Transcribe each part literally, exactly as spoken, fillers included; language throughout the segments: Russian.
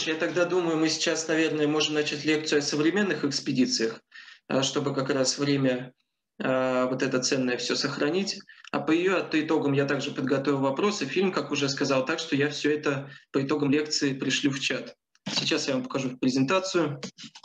я тогда думаю, мы сейчас, наверное, можем начать лекцию о современных экспедициях, а, чтобы как раз время а, вот это ценное все сохранить. А по ее по итогам я также подготовил вопросы, фильм, как уже сказал, так что я все это по итогам лекции пришлю в чат. Сейчас я вам покажу презентацию,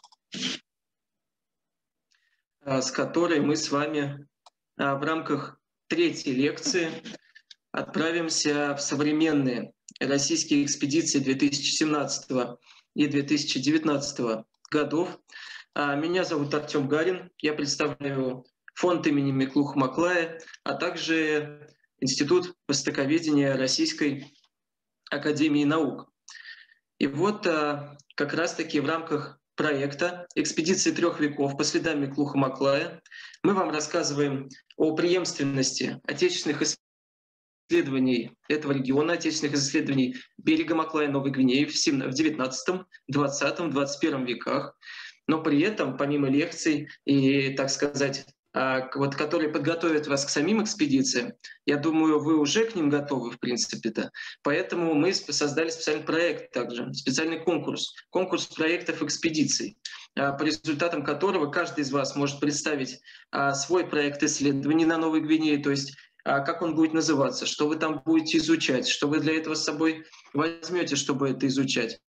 а, с которой мы с вами а, в рамках третьей лекции отправимся в современные российские экспедиции две тысячи семнадцатого и две тысячи девятнадцатого годов. А, Меня зовут Артем Гарин, я представляю фонд имени Миклуха Маклая, а также Институт востоковедения Российской академии наук. И вот а, как раз-таки в рамках проекта «Экспедиции трех веков по следам Миклуха Маклая» мы вам рассказываем о преемственности отечественных исследований этого региона, отечественных исследований берега Маклая и Новой Гвинеи в девятнадцатом, двадцатом, двадцать первом веках. Но при этом, помимо лекций и, так сказать, вот, которые подготовят вас к самим экспедициям, я думаю, вы уже к ним готовы, в принципе-то. Поэтому мы создали специальный проект также, специальный конкурс, конкурс проектов экспедиций, по результатам которого каждый из вас может представить свой проект исследований на Новой Гвинее, то есть как он будет называться, что вы там будете изучать, что вы для этого с собой возьмете, чтобы это изучать.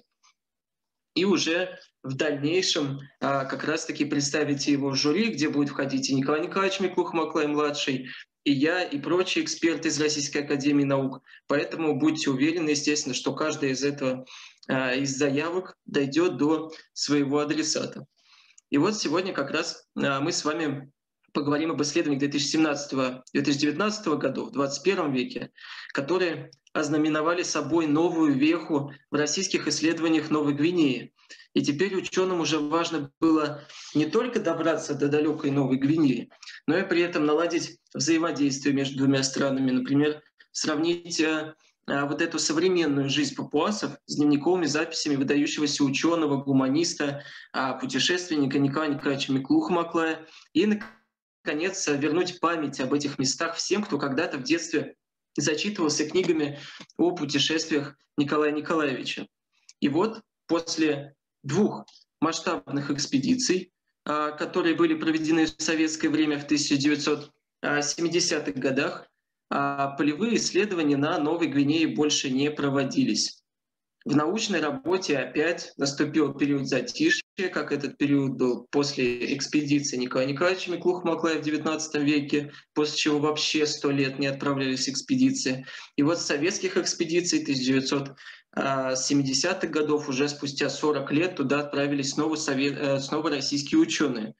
И уже в дальнейшем а, как раз-таки представите его в жюри, где будет входить и Николай Николаевич Миклуха Маклай-младший, и я, и прочие эксперты из Российской академии наук. Поэтому будьте уверены, естественно, что каждая из этого а, из заявок дойдет до своего адресата. И вот сегодня как раз а, мы с вами поговорим об исследованиях две тысячи семнадцатого — две тысячи девятнадцатого годов, в двадцать первом веке, которые ознаменовали собой новую веху в российских исследованиях Новой Гвинеи. И теперь ученым уже важно было не только добраться до далекой Новой Гвинеи, но и при этом наладить взаимодействие между двумя странами. Например, сравнить а, а, вот эту современную жизнь папуасов с дневниковыми записями выдающегося ученого, гуманиста, а, путешественника Николая Николаевича Миклуха Маклая и, наконец, вернуть память об этих местах всем, кто когда-то в детстве зачитывался книгами о путешествиях Николая Николаевича. И вот после двух масштабных экспедиций, которые были проведены в советское время в тысяча девятьсот семидесятых годах, полевые исследования на Новой Гвинее больше не проводились. В научной работе опять наступил период затишья, как этот период был после экспедиции Николая Николаевича Миклуха Маклая в девятнадцатом веке, после чего вообще сто лет не отправлялись экспедиции. И вот с советских экспедиций тысяча девятьсот семидесятых годов, уже спустя сорок лет, туда отправились снова, совет, снова российские ученые.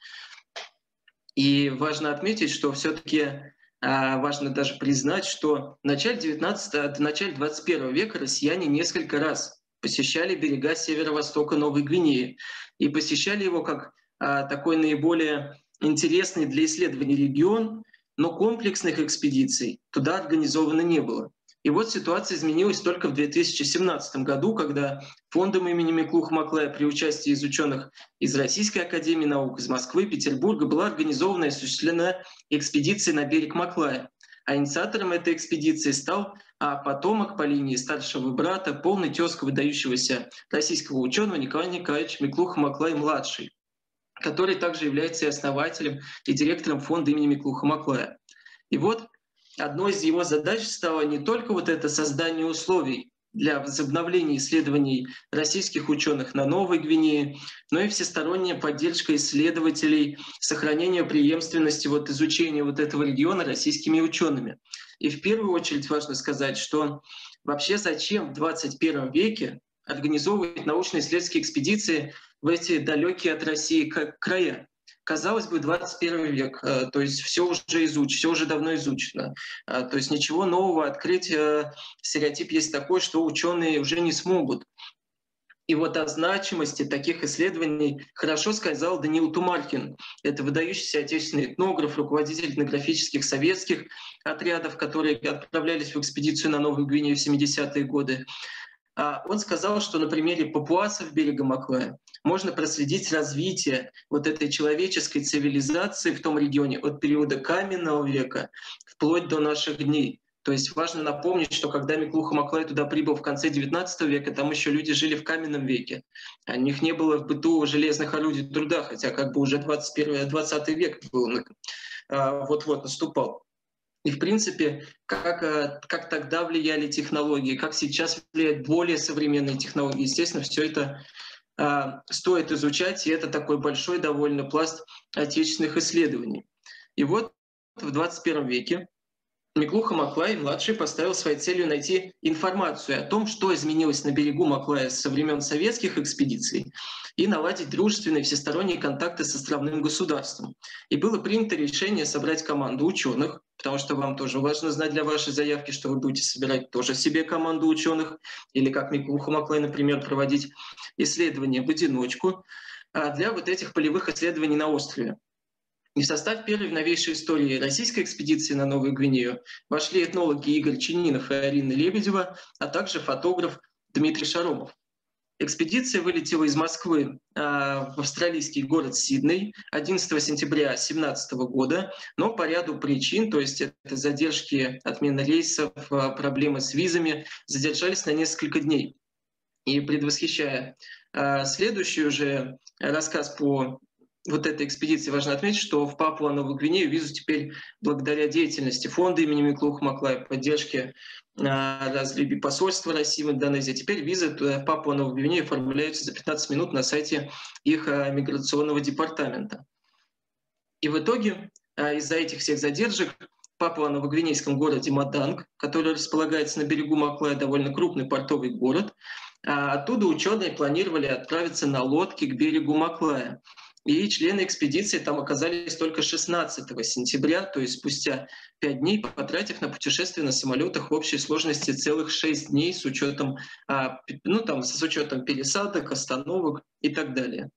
И важно отметить, что все-таки важно даже признать, что в начале девятнадцатого, в начале двадцать первого века россияне несколько раз посещали берега северо-востока Новой Гвинеи и посещали его как а, такой наиболее интересный для исследований регион, но комплексных экспедиций туда организовано не было. И вот ситуация изменилась только в две тысячи семнадцатом году, когда фондом имени Миклуха Маклая при участии из ученых из Российской академии наук, из Москвы, Петербурга была организована и осуществлена экспедиция на берег Маклая. А инициатором этой экспедиции стал а, потомок по линии старшего брата, полный тезка выдающегося российского ученого Николая Николаевича Миклуха Маклай-младший, который также является и основателем, и директором фонда имени Миклуха Маклая. И вот одной из его задач стало не только вот это создание условий для возобновления исследований российских ученых на Новой Гвинее, но и всесторонняя поддержка исследователей, сохранение преемственности вот изучения вот этого региона российскими учеными. И в первую очередь важно сказать, что вообще зачем в двадцать первом веке организовывать научно-исследовательские экспедиции в эти далекие от России края? Казалось бы, двадцать первый век, то есть все уже изучено, все уже давно изучено. То есть ничего нового открыть. Стереотип есть такой, что ученые уже не смогут. И вот о значимости таких исследований хорошо сказал Даниил Тумаркин. Это выдающийся отечественный этнограф, руководитель этнографических советских отрядов, которые отправлялись в экспедицию на Новую Гвинею в семидесятые годы. Он сказал, что на примере папуасов берега Маклая можно проследить развитие вот этой человеческой цивилизации в том регионе от периода каменного века вплоть до наших дней. То есть важно напомнить, что когда Миклуха Маклай туда прибыл в конце девятнадцатого века, там еще люди жили в каменном веке. У них не было в быту железных орудий труда, хотя как бы уже двадцать первый, двадцатый век был, вот-вот наступал. И, в принципе, как, как тогда влияли технологии, как сейчас влияют более современные технологии. Естественно, все это а, стоит изучать, и это такой большой довольно пласт отечественных исследований. И вот в двадцать первом веке Миклуха Маклай, младший, поставил своей целью найти информацию о том, что изменилось на берегу Маклая со времен советских экспедиций, и наладить дружественные всесторонние контакты с островным государством. И было принято решение собрать команду ученых, потому что вам тоже важно знать для вашей заявки, что вы будете собирать тоже себе команду ученых, или как Миклуха Маклай, например, проводить исследования в одиночку для вот этих полевых исследований на острове. И в состав первой в новейшей истории российской экспедиции на Новую Гвинею вошли этнологи Игорь Чининов и Арина Лебедева, а также фотограф Дмитрий Шаромов. Экспедиция вылетела из Москвы э, в австралийский город Сидней одиннадцатого сентября две тысячи семнадцатого года, но по ряду причин, то есть это задержки, отмена рейсов, э, проблемы с визами, задержались на несколько дней. И предвосхищая э, следующий уже рассказ по вот этой экспедиции, важно отметить, что в Папуа-Новую Гвинею визу теперь благодаря деятельности фонда имени Миклуха Маклая, поддержке различных посольства России в Индонезии, теперь визы в Папуа-Новую Гвинею оформляются за пятнадцать минут на сайте их миграционного департамента. И в итоге из-за этих всех задержек в Папуа-Новогвинейском городе Маданг, который располагается на берегу Маклая, довольно крупный портовый город, оттуда ученые планировали отправиться на лодке к берегу Маклая. И члены экспедиции там оказались только шестнадцатого сентября, то есть спустя пять дней, потратив на путешествие на самолетах в общей сложности целых шесть дней с учетом, ну, там, с учетом пересадок, остановок и так далее.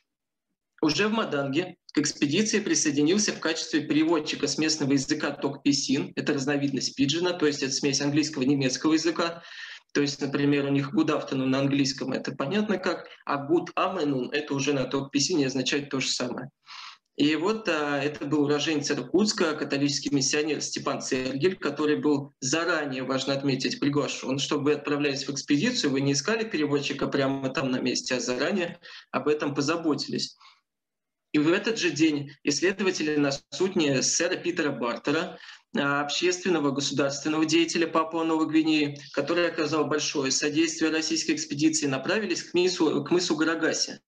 Уже в Маданге к экспедиции присоединился в качестве переводчика с местного языка Ток Писин, это разновидность пиджина, то есть это смесь английского и немецкого языка. То есть, например, у них good afternoon на английском это понятно как, а good afternoon это уже на Ток-Писине означает то же самое. И вот а, это был уроженец Иркутска, католический миссионер Степан Цергель, который был заранее, важно отметить, приглашен, чтобы вы отправлялись в экспедицию, вы не искали переводчика прямо там на месте, а заранее об этом позаботились. И в этот же день исследователи на судне сэра Питера Бартера, общественного государственного деятеля Папуа-Новой Гвинеи, который оказал большое содействие российской экспедиции, направились к мысу, к мысу Гарагаси.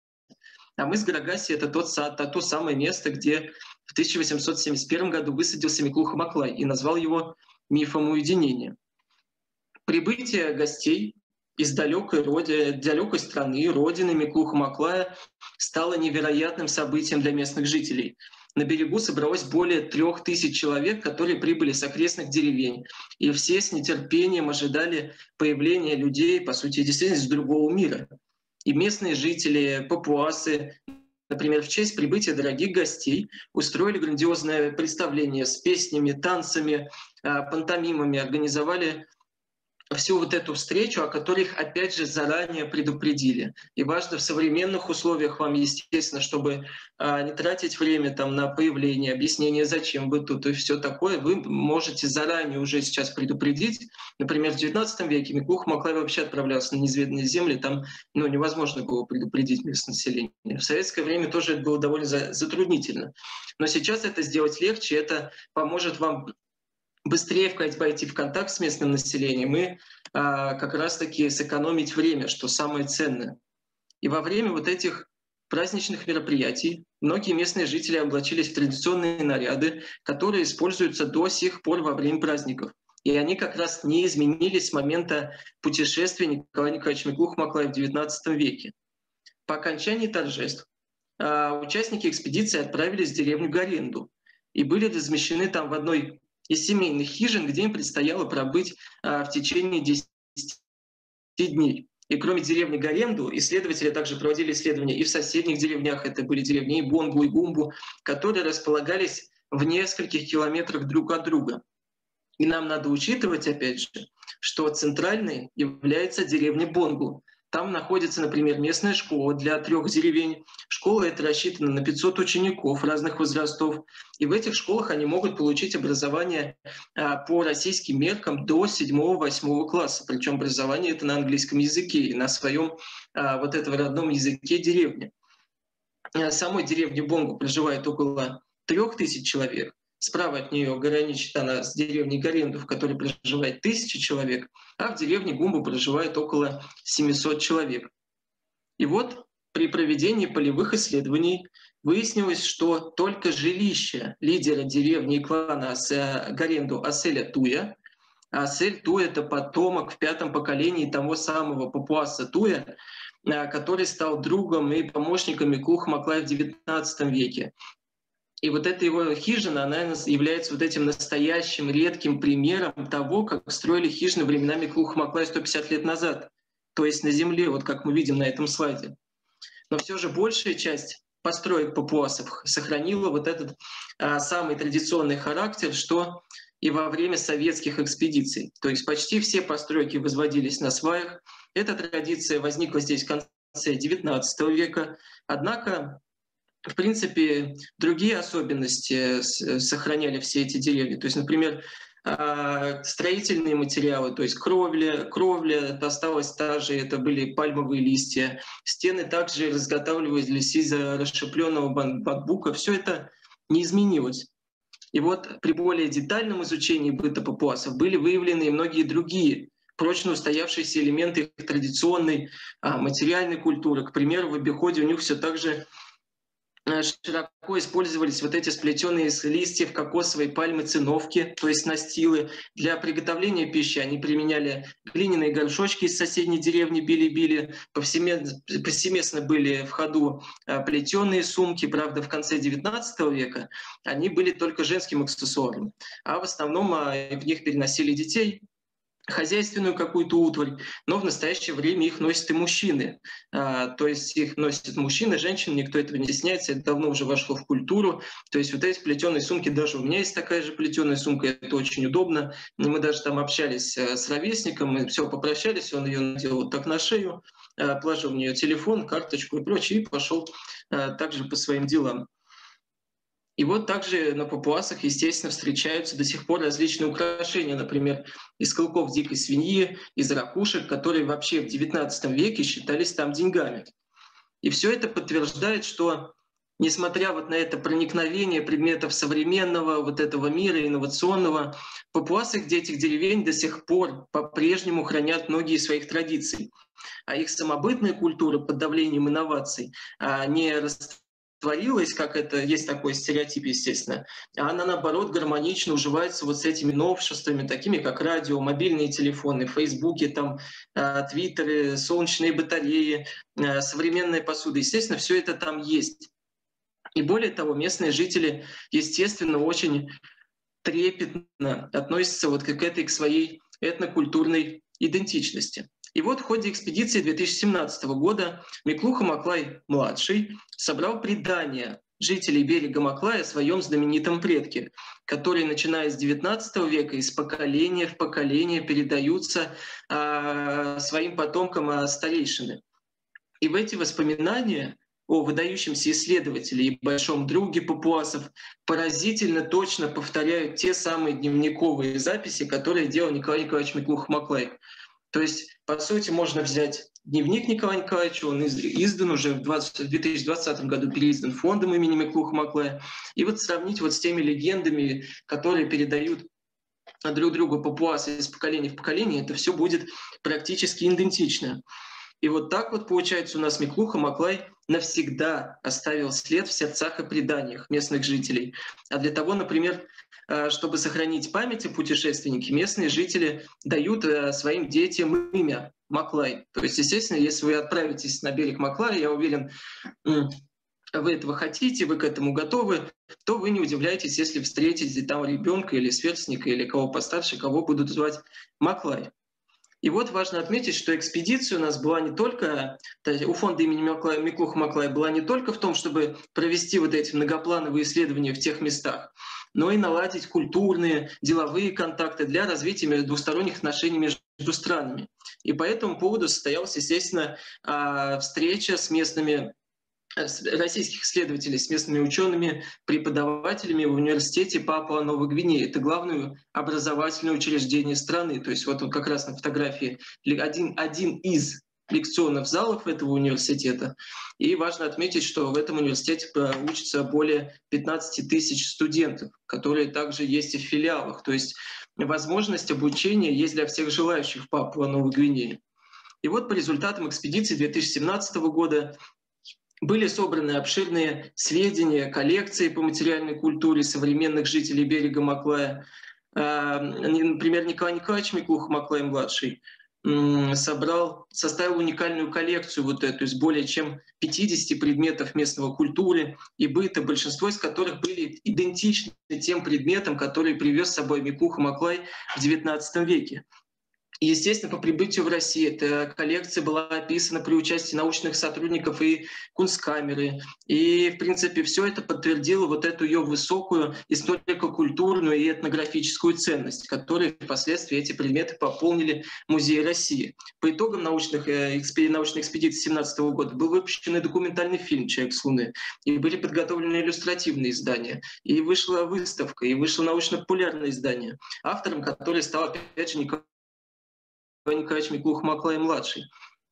А мыс Гарагаси — это тот, то, то самое место, где в тысяча восемьсот семьдесят первом году высадился Миклуха Маклай и назвал его мифом уединения. Прибытие гостей из далекой, роди, далекой страны, родины Миклуха Маклая, стало невероятным событием для местных жителей. На берегу собралось более трех тысяч человек, которые прибыли с окрестных деревень. И все с нетерпением ожидали появления людей, по сути, действительно, из другого мира. И местные жители, папуасы, например, в честь прибытия дорогих гостей устроили грандиозное представление с песнями, танцами, пантомимами, организовали всю вот эту встречу, о которой их, опять же, заранее предупредили. И важно в современных условиях вам, естественно, чтобы а, не тратить время там, на появление, объяснение, зачем вы тут и все такое, вы можете заранее уже сейчас предупредить. Например, в девятнадцатом веке Миклуха Маклай вообще отправлялся на неизведанные земли, там ну, невозможно было предупредить местное население. В советское время тоже это было довольно затруднительно. Но сейчас это сделать легче, это поможет вам быстрее войти в контакт с местным населением и а, как раз-таки сэкономить время, что самое ценное. И во время вот этих праздничных мероприятий многие местные жители облачились в традиционные наряды, которые используются до сих пор во время праздников. И они как раз не изменились с момента путешествия Николая Николаевича Миклуха Маклая в девятнадцатом веке. По окончании торжеств а, участники экспедиции отправились в деревню Гаренду и были размещены там в одной из семейных хижин, где им предстояло пробыть а, в течение десяти дней. И кроме деревни Гаренду, исследователи также проводили исследования и в соседних деревнях, это были деревни и Бонгу, и Гумбу, которые располагались в нескольких километрах друг от друга. И нам надо учитывать, опять же, что центральной является деревня Бонгу. Там находится, например, местная школа для трех деревень. Школа эта рассчитана на пятьсот учеников разных возрастов. И в этих школах они могут получить образование а, по российским меркам до седьмого-восьмого класса. Причем образование это на английском языке и на своем а, вот этого родном языке деревни. В самой деревне Бонгу проживает около трех тысяч человек. Справа от нее граничит она с деревней Гаренду, в которой проживает тысяча человек, а в деревне Гумбу проживает около семисот человек. И вот при проведении полевых исследований выяснилось, что только жилище лидера деревни и клана Гаренду Аселя Туя, а Асель Туя – это потомок в пятом поколении того самого папуаса Туя, который стал другом и помощником Миклуха Маклая в девятнадцатом веке. И вот эта его хижина, она является вот этим настоящим редким примером того, как строили хижины временами Миклуха Маклая сто пятьдесят лет назад, то есть на земле, вот как мы видим на этом слайде. Но все же большая часть построек папуасов сохранила вот этот а, самый традиционный характер, что и во время советских экспедиций. То есть почти все постройки возводились на сваях. Эта традиция возникла здесь в конце девятнадцатого века. Однако, в принципе, другие особенности сохраняли все эти деревни. То есть, например, строительные материалы, то есть кровля, кровля осталась та же, это были пальмовые листья. Стены также разготавливались из расщепленного бамбука. Все это не изменилось. И вот при более детальном изучении быта папуасов были выявлены и многие другие прочно устоявшиеся элементы их традиционной а, материальной культуры. К примеру, в обиходе у них все так же широко использовались вот эти сплетенные из листьев кокосовой пальмы циновки, то есть настилы. Для приготовления пищи они применяли глиняные горшочки из соседней деревни Били-Били. Повсеместно были в ходу плетеные сумки. Правда, в конце девятнадцатого века они были только женским аксессуаром, а в основном в них переносили детей, хозяйственную какую-то утварь, но в настоящее время их носят и мужчины. А, то есть их носят мужчины, женщины, никто этого не стесняется, это давно уже вошло в культуру. То есть вот эти плетеные сумки, даже у меня есть такая же плетеная сумка, это очень удобно. И мы даже там общались с ровесником, мы все попрощались, он ее надел вот так на шею, положил в нее телефон, карточку и прочее, и пошел также по своим делам. И вот также на папуасах, естественно, встречаются до сих пор различные украшения, например, из клыков дикой свиньи, из ракушек, которые вообще в девятнадцатом веке считались там деньгами. И все это подтверждает, что, несмотря вот на это проникновение предметов современного вот этого мира, инновационного, папуасы где этих деревень до сих пор по-прежнему хранят многие из своих традиций. А их самобытная культура под давлением инноваций не растворилась, творилось, как это есть такой стереотип, естественно, а она, наоборот, гармонично уживается вот с этими новшествами, такими как радио, мобильные телефоны, фейсбуки, там, твиттеры, солнечные батареи, современная посуда. Естественно, все это там есть. И более того, местные жители, естественно, очень трепетно относятся вот к этой, к своей этнокультурной идентичности. И вот в ходе экспедиции две тысячи семнадцатого года Миклуха Маклай-младший собрал предания жителей берега Маклая о своем знаменитом предке, которые, начиная с девятнадцатого века, из поколения в поколение передаются э, своим потомкам э, старейшины. И в эти воспоминания о выдающемся исследователе и большом друге папуасов поразительно точно повторяют те самые дневниковые записи, которые делал Николай Николаевич Миклуха Маклай. То есть, по сути, можно взять дневник Николая Николаевича, он издан уже в две тысячи двадцатом году, переиздан фондом имени Миклуха Маклая, и вот сравнить вот с теми легендами, которые передают друг другу папуасы из поколения в поколение, это все будет практически идентично. И вот так вот, получается, у нас Миклуха Маклай навсегда оставил след в сердцах и преданиях местных жителей. А для того, например, чтобы сохранить память о путешественнике, местные жители дают своим детям имя Маклай. То есть, естественно, если вы отправитесь на берег Маклая, я уверен, вы этого хотите, вы к этому готовы, то вы не удивляйтесь, если встретите там ребенка или сверстника, или кого постарше, кого будут звать Маклай. И вот важно отметить, что экспедиция у нас была не только, у фонда имени Миклуха Маклая была не только в том, чтобы провести вот эти многоплановые исследования в тех местах, но и наладить культурные, деловые контакты для развития двусторонних отношений между странами. И по этому поводу состоялась, естественно, встреча с местными российских исследователей, с местными учеными, преподавателями в университете Папуа-Новой Гвинеи. Это главное образовательное учреждение страны. То есть вот он как раз на фотографии один, один из лекционных залов этого университета. И важно отметить, что в этом университете учатся более пятнадцати тысяч студентов, которые также есть и в филиалах. То есть возможность обучения есть для всех желающих в Папуа-Новой Гвинеи. И вот по результатам экспедиции две тысячи семнадцатого года были собраны обширные сведения, коллекции по материальной культуре современных жителей берега Маклая. Например, Николай Николаевич Миклуха-Маклай-младший собрал, составил уникальную коллекцию вот эту из более чем пятидесяти предметов местного культуры и быта, большинство из которых были идентичны тем предметам, которые привез с собой Миклуха-Маклай в девятнадцатом веке. И, естественно, по прибытию в Россию эта коллекция была описана при участии научных сотрудников и Кунсткамеры. И, в принципе, все это подтвердило вот эту ее высокую историко-культурную и этнографическую ценность, которые впоследствии эти предметы пополнили Музей России. По итогам научных, э, научной экспедиции две тысячи семнадцатого года был выпущен и документальный фильм «Человек с Луны», и были подготовлены иллюстративные издания, и вышла выставка, и вышло научно-популярное издание, автором которой стал, опять же, Николай Николаевич Миклуха-Маклай-младший.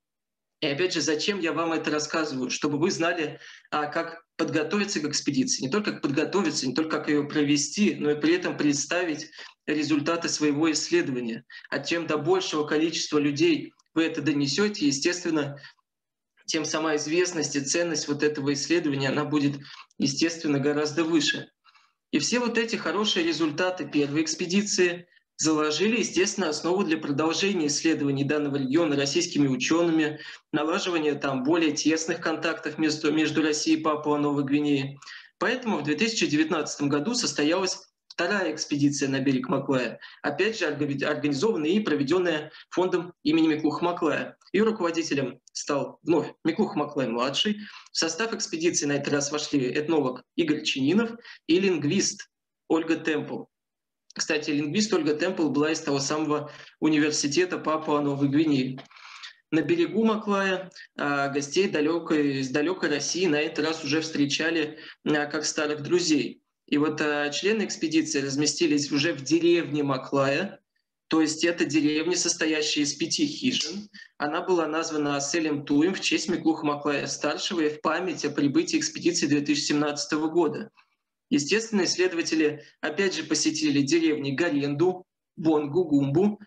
И опять же, зачем я вам это рассказываю? Чтобы вы знали, а, как подготовиться к экспедиции. Не только как подготовиться, не только как ее провести, но и при этом представить результаты своего исследования. А чем до большего количества людей вы это донесете, естественно, тем сама известность и ценность вот этого исследования, она будет, естественно, гораздо выше. И все вот эти хорошие результаты первой экспедиции заложили, естественно, основу для продолжения исследований данного региона российскими учеными, налаживания там более тесных контактов между, между Россией и Папуа-Новой Гвинеей. Поэтому в две тысячи девятнадцатом году состоялась вторая экспедиция на берег Маклая, опять же организованная и проведенная фондом имени Миклуха-Маклая. Ее руководителем стал вновь Миклуха-Маклай-младший. В состав экспедиции на этот раз вошли этнолог Игорь Чининов и лингвист Ольга Темпл. Кстати, лингвист Ольга Темпл была из того самого университета Папуа-Новой Гвинеи. На берегу Маклая а, гостей далекой, из далекой России на этот раз уже встречали а, как старых друзей. И вот а, члены экспедиции разместились уже в деревне Маклая, то есть это деревня, состоящая из пяти хижин. Она была названа Селем Туем в честь Миклуха-Маклая-старшего и в память о прибытии экспедиции две тысячи семнадцатого года. Естественно, исследователи опять же посетили деревни Гаренду, Бонгу, Гумбу,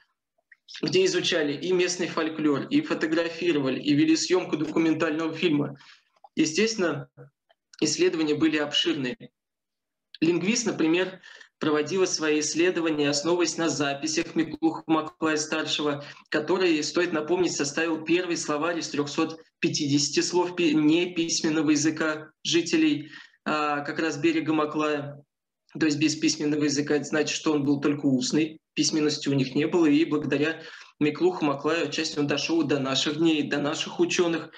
где изучали и местный фольклор, и фотографировали, и вели съемку документального фильма. Естественно, исследования были обширные. Лингвист, например, проводила свои исследования, основываясь на записях Миклуха-Маклая-старшего, который, стоит напомнить, составил первый словарь из трёхсот пятидесяти слов неписьменного языка жителей как раз берега Маклая, то есть без письменного языка, это значит, что он был только устный, письменности у них не было, и благодаря Миклуху-Маклаю отчасти он дошел до наших дней, до наших ученых.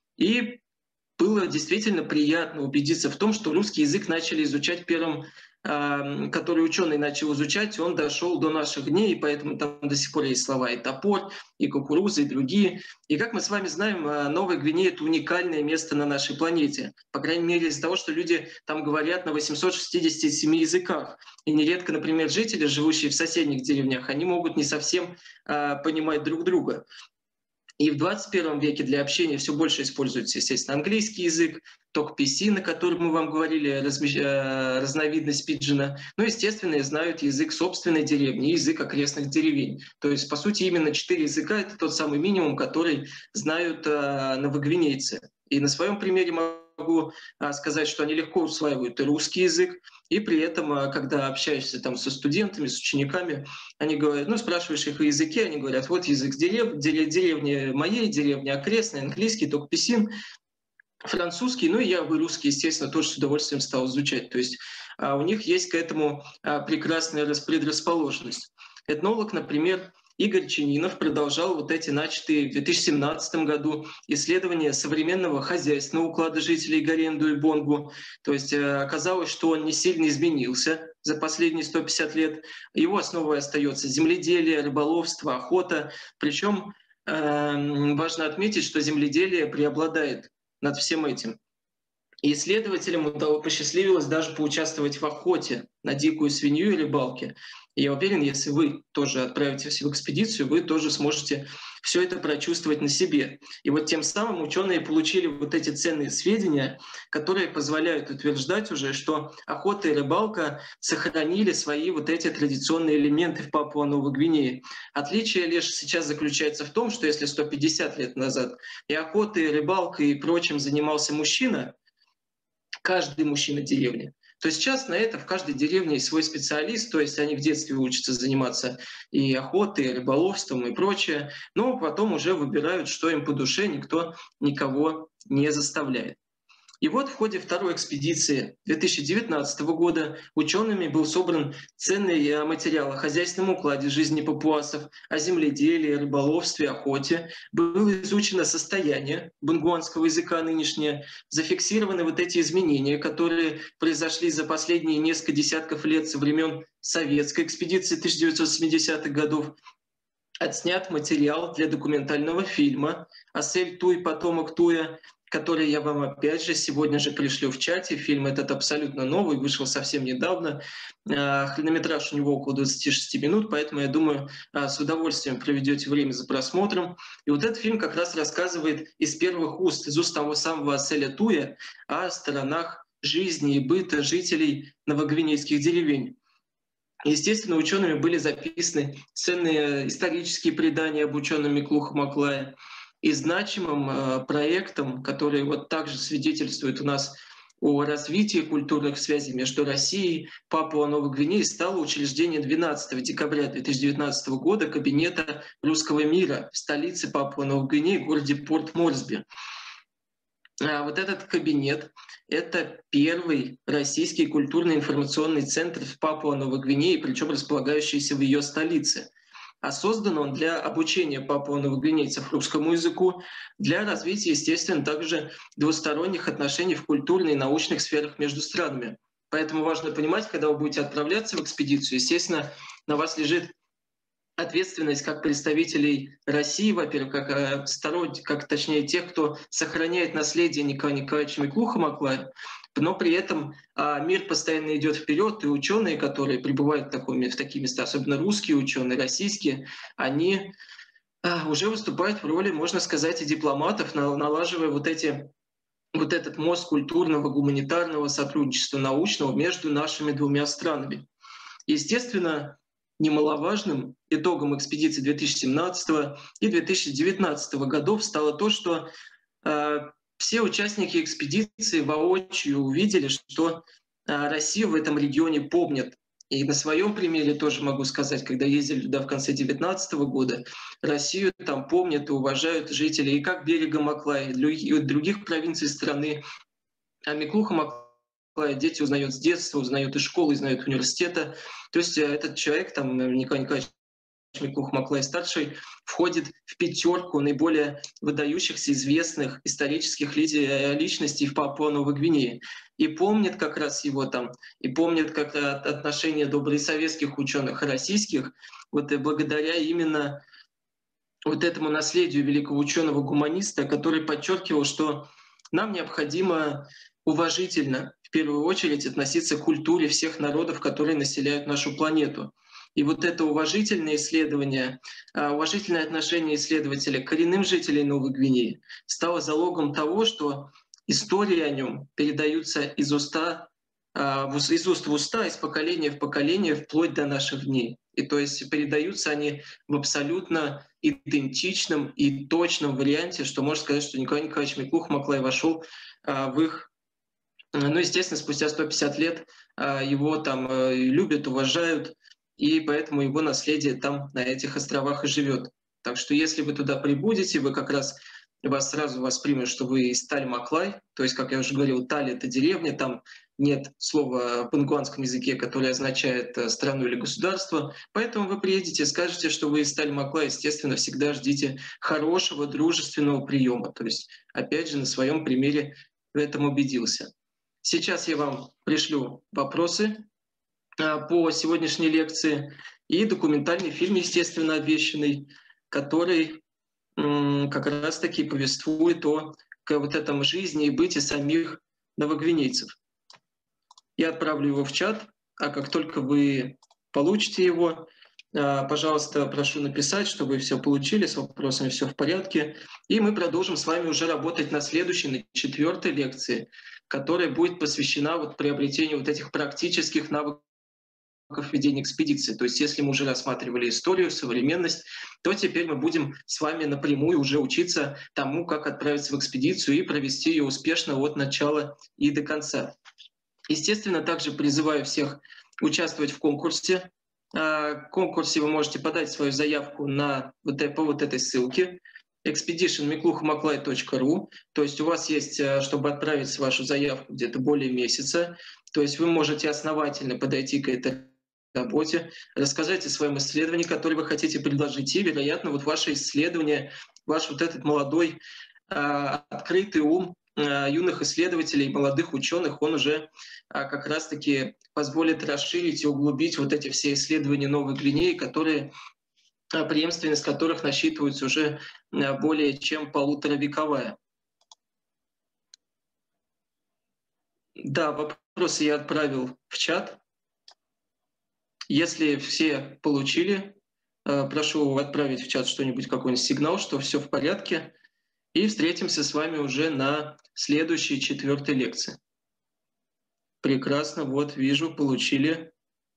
И было действительно приятно убедиться в том, что русский язык начали изучать первым, который ученый начал изучать, он дошел до наших дней, и поэтому там до сих пор есть слова и топор, и кукуруза, и другие. И как мы с вами знаем, Новая Гвинея — это уникальное место на нашей планете. По крайней мере, из-за того, что люди там говорят на восьмистах шестидесяти семи языках. И нередко, например, жители, живущие в соседних деревнях, они могут не совсем а, понимать друг друга. И в двадцать первом веке для общения все больше используется, естественно, английский язык, ток-писи, на котором мы вам говорили, размещ... разновидность пиджина. Ну, естественно, знают язык собственной деревни и язык окрестных деревень. То есть, по сути, именно четыре языка — это тот самый минимум, который знают а, новогвинейцы. И на своем примере могу а, сказать, что они легко усваивают и русский язык, и при этом, а, когда общаешься там со студентами, с учениками, они говорят, ну, спрашиваешь их о языке, они говорят, вот язык дерев... деревни моей, деревни окрестной, английский, токписин, французский, ну и я бы русский, естественно, тоже с удовольствием стал изучать. То есть а, у них есть к этому а, прекрасная предрасположенность. Этнолог, например, Игорь Чининов продолжал вот эти начатые в две тысячи семнадцатом году исследования современного хозяйственного уклада жителей Гаренду и Бонгу. То есть э, оказалось, что он не сильно изменился за последние сто пятьдесят лет. Его основой остается земледелие, рыболовство, охота. Причем э, важно отметить, что земледелие преобладает над всем этим. И исследователям удалось, посчастливилось даже поучаствовать в охоте на дикую свинью и рыбалке. И я уверен, если вы тоже отправитесь в экспедицию, вы тоже сможете все это прочувствовать на себе. И вот тем самым ученые получили вот эти ценные сведения, которые позволяют утверждать уже, что охота и рыбалка сохранили свои вот эти традиционные элементы в Папуа-Новой Гвинее. Отличие лишь сейчас заключается в том, что если сто пятьдесят лет назад и охотой, и рыбалкой и прочим занимался мужчина, каждый мужчина деревни, то сейчас на это в каждой деревне есть свой специалист, то есть они в детстве учатся заниматься и охотой, и рыболовством и прочее, но потом уже выбирают, что им по душе, никто никого не заставляет. И вот в ходе второй экспедиции две тысячи девятнадцатого года учеными был собран ценный материал о хозяйственном укладе жизни папуасов, о земледелии, рыболовстве, охоте. Было изучено состояние бонгуанского языка нынешнее, зафиксированы вот эти изменения, которые произошли за последние несколько десятков лет со времен советской экспедиции тысяча девятьсот семидесятых годов. Отснят материал для документального фильма «Асель Туй, потомок Туя», который я вам опять же сегодня же пришлю в чате. Фильм этот абсолютно новый, вышел совсем недавно. Хронометраж у него около двадцати шести минут, поэтому, я думаю, с удовольствием проведете время за просмотром. И вот этот фильм как раз рассказывает из первых уст, из уст того самого Аселя Туя о сторонах жизни и быта жителей новогвинейских деревень. Естественно, учеными были записаны ценные исторические предания об ученом Миклухе Маклае. И значимым э, проектом, который вот также свидетельствует у нас о развитии культурных связей между Россией и Папуа-Новой Гвинеей, стало учреждение двенадцатого декабря две тысячи девятнадцатого года Кабинета русского мира в столице Папуа-Новой Гвинеи, городе Порт-Морсби. А вот этот кабинет — это первый российский культурно-информационный центр в Папуа-Новой Гвинее, причем располагающийся в ее столице. А создан он для обучения папуа-новогвинейцев русскому языку, для развития, естественно, также двусторонних отношений в культурной и научных сферах между странами. Поэтому важно понимать, когда вы будете отправляться в экспедицию, естественно, на вас лежит ответственность как представителей России, во-первых, как сторонников, как точнее тех, кто сохраняет наследие Николая Николаевича Миклухе Маклая, но при этом а, мир постоянно идет вперед, и ученые, которые прибывают в, такой, в такие места, особенно русские ученые, российские, они а, уже выступают в роли, можно сказать, и дипломатов, налаживая вот эти вот этот мост культурного, гуманитарного сотрудничества, научного между нашими двумя странами. Естественно, немаловажным итогом экспедиции две тысячи семнадцатого и две тысячи девятнадцатого годов стало то, что э, все участники экспедиции воочию увидели, что э, Россию в этом регионе помнят. И на своем примере тоже могу сказать, когда ездили туда в конце две тысячи девятнадцатого года, Россию там помнят и уважают жители и как берега Маклая, и других провинций страны. А Миклухе Маклая дети узнают с детства, узнают из школы, узнают университета. То есть этот человек, там, Николай Николаевич Миклухе Маклай-старший, входит в пятерку наиболее выдающихся, известных исторических личностей в Папуа-Новой Гвинее. И помнят как раз его там, и помнят как отношения добрые советских ученых и российских, вот и благодаря именно вот этому наследию великого ученого-гуманиста, который подчеркивал, что нам необходимо уважительно, в первую очередь, относиться к культуре всех народов, которые населяют нашу планету. И вот это уважительное исследование, уважительное отношение исследователя к коренным жителям Новой Гвинеи стало залогом того, что истории о нем передаются из уста, из уст в уста, из поколения в поколение, вплоть до наших дней. И то есть передаются они в абсолютно идентичном и точном варианте, что можно сказать, что Николай Николаевич Миклухе Маклай вошел в их. Ну, естественно, спустя сто пятьдесят лет его там любят, уважают, и поэтому его наследие там на этих островах и живет. Так что если вы туда прибудете, вы как раз вас сразу воспримут, что вы из Таль-Маклай, то есть, как я уже говорил, Таль — это деревня, там нет слова в ингуанском языке, которое означает страну или государство. Поэтому вы приедете, скажете, что вы из Сталь-Макла, естественно, всегда ждите хорошего, дружественного приема. То есть, опять же, на своем примере в этом убедился. Сейчас я вам пришлю вопросы по сегодняшней лекции и документальный фильм, естественно, обещанный, который как раз-таки повествует о вот этом жизни и быте самих новогвинейцев. Я отправлю его в чат, а как только вы получите его, пожалуйста, прошу написать, что вы все получили, с вопросами все в порядке. И мы продолжим с вами уже работать на следующей, на четвертой лекции, которая будет посвящена вот приобретению вот этих практических навыков ведения экспедиции. То есть если мы уже рассматривали историю, современность, то теперь мы будем с вами напрямую уже учиться тому, как отправиться в экспедицию и провести ее успешно от начала и до конца. Естественно, также призываю всех участвовать в конкурсе. В конкурсе вы можете подать свою заявку на, по вот этой ссылке экспедишн миклуха маклай точка ру. То есть у вас есть, чтобы отправить вашу заявку, где-то более месяца. То есть вы можете основательно подойти к этой работе, рассказать о своем исследовании, которое вы хотите предложить, и, вероятно, вот ваше исследование, ваш вот этот молодой, открытый ум юных исследователей, молодых ученых, он уже как раз-таки позволит расширить и углубить вот эти все исследования Новой Гвинеи, которые, преемственность которых насчитывается уже более чем полуторавековая. Да, вопросы я отправил в чат. Если все получили, прошу отправить в чат что-нибудь, какой-нибудь сигнал, что все в порядке. И встретимся с вами уже на следующей четвертой лекции. Прекрасно, вот вижу, получили.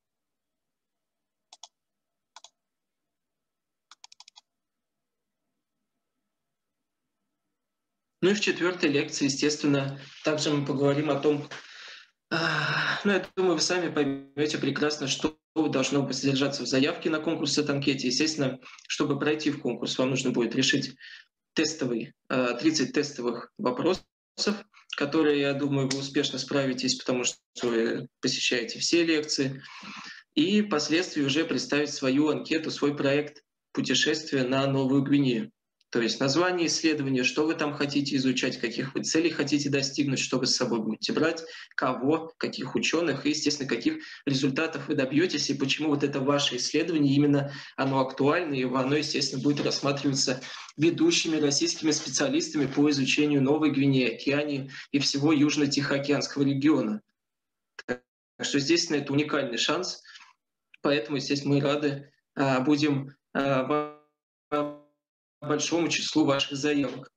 Ну и в четвертой лекции, естественно, также мы поговорим о том, ну, я думаю, вы сами поймете прекрасно, что должно содержаться в заявке на конкурс от анкете. Естественно, чтобы пройти в конкурс, вам нужно будет решить тестовый, тридцать тестовых вопросов, которые, я думаю, вы успешно справитесь, потому что вы посещаете все лекции, и впоследствии уже представить свою анкету, свой проект путешествия на Новую Гвинею. То есть название исследования, что вы там хотите изучать, каких вы целей хотите достигнуть, что вы с собой будете брать, кого, каких ученых, и, естественно, каких результатов вы добьетесь, и почему вот это ваше исследование, именно оно актуально, и оно, естественно, будет рассматриваться ведущими российскими специалистами по изучению Новой Гвинеи, Океании и всего Южно-Тихоокеанского региона. Так что здесь, это уникальный шанс, поэтому, естественно, мы рады будем большому числу ваших заявок.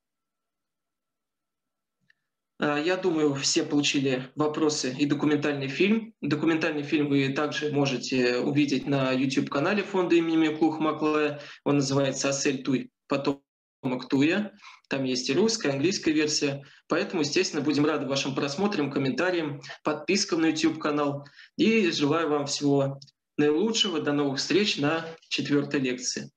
Я думаю, все получили вопросы и документальный фильм. Документальный фильм вы также можете увидеть на YouTube-канале фонда имени Миклуха Маклая. Он называется «Асель Туй, потомок Туя». Там есть и русская, и английская версия. Поэтому, естественно, будем рады вашим просмотрам, комментариям, подпискам на YouTube-канал. И желаю вам всего наилучшего. До новых встреч на четвертой лекции.